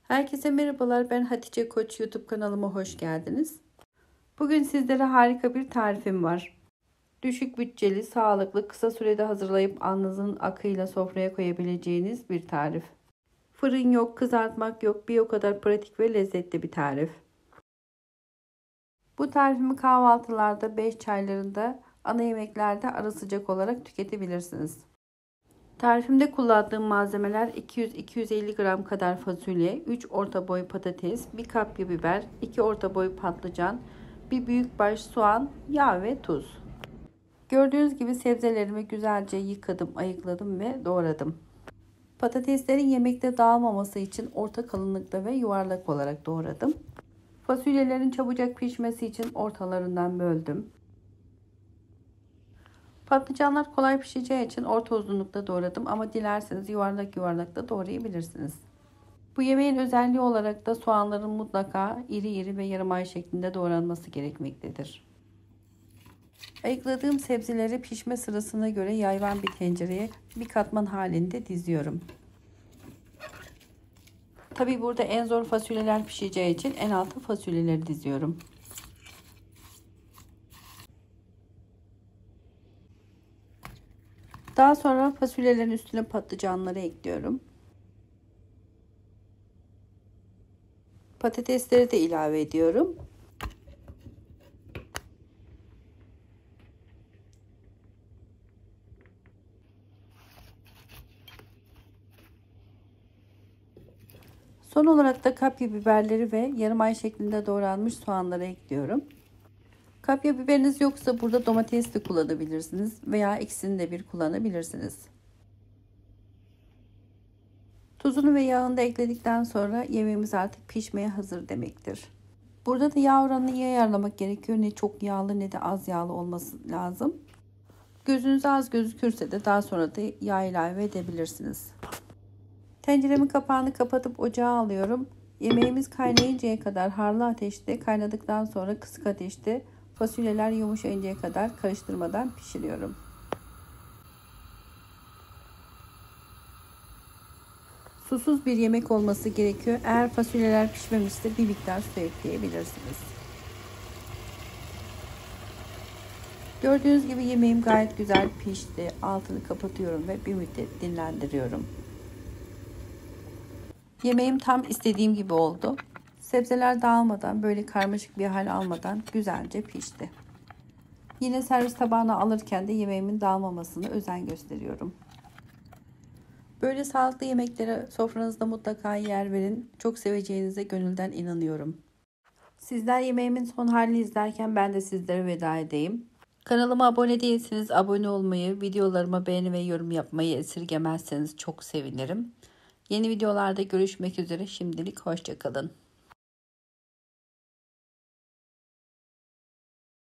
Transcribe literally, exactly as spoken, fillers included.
Herkese merhabalar, ben Hatice Koç. YouTube kanalıma hoş geldiniz. Bugün sizlere harika bir tarifim var. Düşük bütçeli, sağlıklı, kısa sürede hazırlayıp alnınızın akıyla sofraya koyabileceğiniz bir tarif. Fırın yok, kızartmak yok, bir o kadar pratik ve lezzetli bir tarif. Bu tarifimi kahvaltılarda, beş çaylarında, ana yemeklerde ara sıcak olarak tüketebilirsiniz. Tarifimde kullandığım malzemeler iki yüz iki yüz elli gram kadar fasulye, üç orta boy patates, bir kapya biber, iki orta boy patlıcan, bir büyükbaş soğan, yağ ve tuz. Gördüğünüz gibi sebzelerimi güzelce yıkadım, ayıkladım ve doğradım. Patateslerin yemekte dağılmaması için orta kalınlıkta ve yuvarlak olarak doğradım. Fasulyelerin çabucak pişmesi için ortalarından böldüm. Patlıcanlar kolay pişeceği için orta uzunlukta doğradım ama dilerseniz yuvarlak yuvarlak da doğrayabilirsiniz. Bu yemeğin özelliği olarak da soğanların mutlaka iri iri ve yarım ay şeklinde doğranması gerekmektedir. Ayıkladığım sebzeleri pişme sırasına göre yayvan bir tencereye bir katman halinde diziyorum. Tabi burada en zor fasulyeler pişeceği için en alta fasulyeleri diziyorum. Daha sonra fasulyelerin üstüne patlıcanları ekliyorum. Patatesleri de ilave ediyorum. Son olarak da kapya biberleri ve yarım ay şeklinde doğranmış soğanları ekliyorum. Kapya biberiniz yoksa burada domates de kullanabilirsiniz veya ikisini de bir kullanabilirsiniz. Tuzunu ve yağını da ekledikten sonra yemeğimiz artık pişmeye hazır demektir. Burada da yağ oranını iyi ayarlamak gerekiyor. Ne çok yağlı ne de az yağlı olması lazım. Gözünüze az gözükürse de daha sonra da yağ ilave edebilirsiniz. Tenceremin kapağını kapatıp ocağa alıyorum. Yemeğimiz kaynayıncaya kadar harlı ateşte, kaynadıktan sonra kısık ateşte fasulyeler yumuşayıncaya kadar karıştırmadan pişiriyorum. Susuz bir yemek olması gerekiyor. Eğer fasulyeler pişmemişse bir miktar su ekleyebilirsiniz. Gördüğünüz gibi yemeğim gayet güzel pişti. Altını kapatıyorum ve bir müddet dinlendiriyorum. Yemeğim tam istediğim gibi oldu. Sebzeler dağılmadan, böyle karmaşık bir hal almadan güzelce pişti. Yine servis tabağına alırken de yemeğimin dağılmamasına özen gösteriyorum. Böyle sağlıklı yemeklere sofranızda mutlaka yer verin. Çok seveceğinize gönülden inanıyorum. Sizler yemeğimin son halini izlerken ben de sizlere veda edeyim. Kanalıma abone değilseniz abone olmayı, videolarıma beğeni ve yorum yapmayı esirgemezseniz çok sevinirim. Yeni videolarda görüşmek üzere. Şimdilik hoşça kalın.